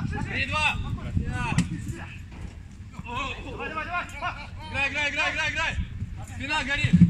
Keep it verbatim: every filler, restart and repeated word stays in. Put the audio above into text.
Три-два. Давай, давай, давай. Играй, играй, играй, играй, играй. Спина горит.